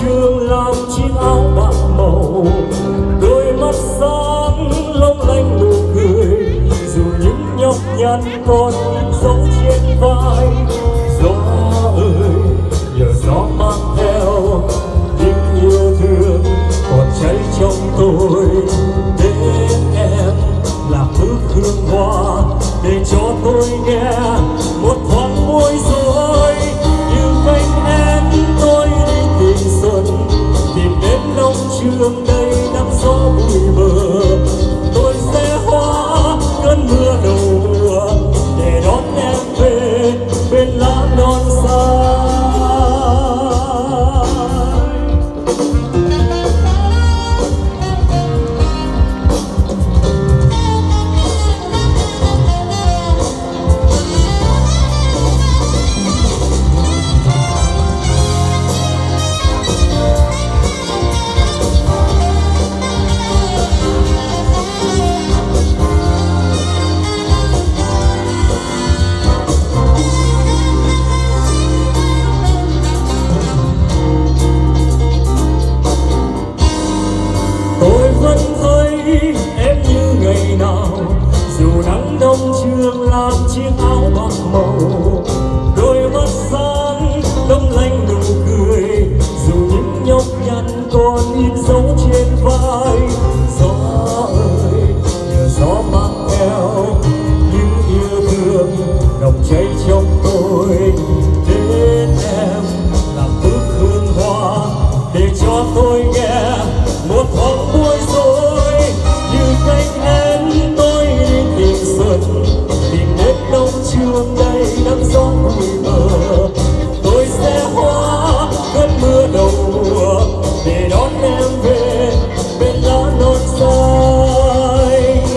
trường làm chiếc áo bạc màu, đôi mắt sáng long lanh nụ cười, dù những nhọc nhằn còn dấu trên vai. Gió ơi nhờ gió mang theo những yêu thương còn cháy trong tôi. Đến em là bức hương hoa để cho tôi nghe một thoáng môi rối. Như cánh én tôi đi tìm xuân, tìm đến nông trường đầy nắng gió bụi mờ. Tôi sẽ hóa cơn mưa đầu mùa để đón em về bên lá non xanh. Em như ngày nào, dù nắng đông trường làm chiếc áo bạc màu, đôi mắt sáng long lanh nụ cười, dù những nhọc nhằn còn in dấu trên vai. Gió ơi nhờ gió mang theo những yêu thương nồng cháy trong tôi. Đến em làm bức hương hoa để cho tôi nghe một thoáng bối rối. Như cánh én tôi đi tìm xuân, tìm đến nông trường đầy nắng gió bụi mờ. Tôi sẽ hóa cơn mưa đầu mùa để đón em về bên lá non xanh.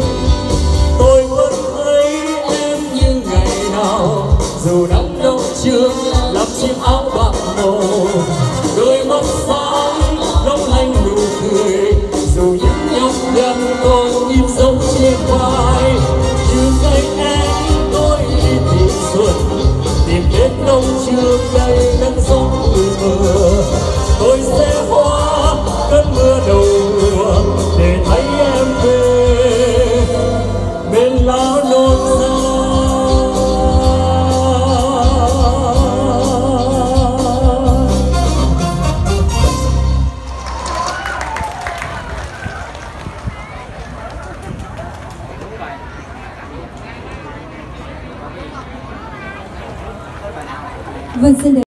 Tôi vẫn thấy em như ngày nào, dù nắng nông trường làm chiếc áo bạc màu, đôi mắt sáng long lanh nụ cười, dù những nhọc nhằn còn in dấu trên vai. Như cánh én tôi đi tìm xuân, tìm đến nông trường đầy nắng gió bụi mờ. Tôi sẽ hóa cơn mưa đầu mùa để thấy em về bên lá non xanh. Vâng, xin